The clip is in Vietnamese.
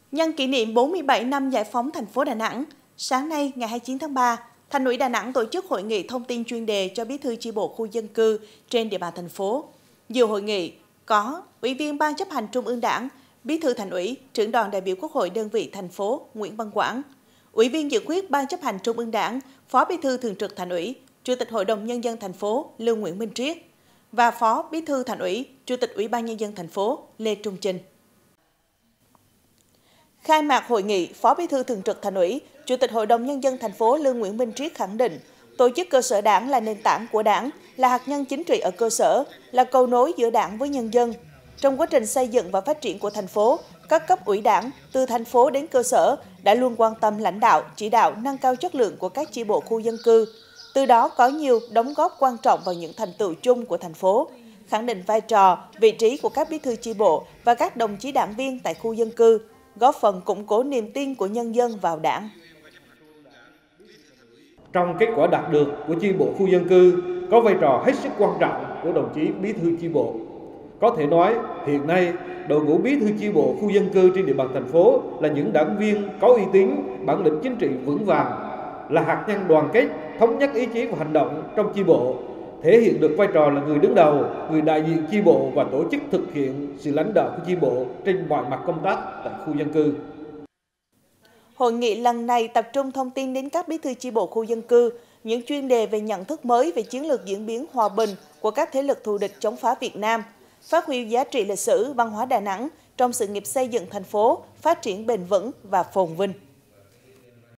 Nhân kỷ niệm 47 năm giải phóng thành phố Đà Nẵng, sáng nay ngày 29 tháng 3, Thành ủy Đà Nẵng tổ chức hội nghị thông tin chuyên đề cho bí thư chi bộ khu dân cư trên địa bàn thành phố. Dự hội nghị có Ủy viên Ban chấp hành Trung ương Đảng, Bí thư Thành ủy, Trưởng đoàn đại biểu Quốc hội đơn vị thành phố Nguyễn Văn Quảng, Ủy viên dự khuyết Ban chấp hành Trung ương Đảng, Phó Bí thư Thường trực Thành ủy, Chủ tịch Hội đồng Nhân dân thành phố Lưu Nguyễn Minh Triết và Phó Bí thư Thành ủy, Chủ tịch Ủy ban Nhân dân thành phố Lê Trung Chinh. Khai mạc hội nghị, Phó Bí thư Thường trực Thành ủy, Chủ tịch Hội đồng Nhân dân thành phố Lưu Nguyễn Minh Triết khẳng định, tổ chức cơ sở đảng là nền tảng của đảng, là hạt nhân chính trị ở cơ sở, là cầu nối giữa đảng với nhân dân. Trong quá trình xây dựng và phát triển của thành phố, các cấp ủy đảng, từ thành phố đến cơ sở, đã luôn quan tâm lãnh đạo, chỉ đạo nâng cao chất lượng của các chi bộ khu dân cư. Từ đó có nhiều đóng góp quan trọng vào những thành tựu chung của thành phố, khẳng định vai trò, vị trí của các bí thư chi bộ và các đồng chí đảng viên tại khu dân cư, góp phần củng cố niềm tin của nhân dân vào đảng. Trong kết quả đạt được của chi bộ khu dân cư có vai trò hết sức quan trọng của đồng chí bí thư chi bộ. Có thể nói, hiện nay, đội ngũ bí thư chi bộ khu dân cư trên địa bàn thành phố là những đảng viên có uy tín, bản lĩnh chính trị vững vàng, là hạt nhân đoàn kết, thống nhất ý chí và hành động trong chi bộ, thể hiện được vai trò là người đứng đầu, người đại diện chi bộ và tổ chức thực hiện sự lãnh đạo của chi bộ trên mọi mặt công tác tại khu dân cư. Hội nghị lần này tập trung thông tin đến các bí thư chi bộ khu dân cư, những chuyên đề về nhận thức mới về chiến lược diễn biến hòa bình của các thế lực thù địch chống phá Việt Nam, phát huy giá trị lịch sử văn hóa Đà Nẵng trong sự nghiệp xây dựng thành phố, phát triển bền vững và phồn vinh.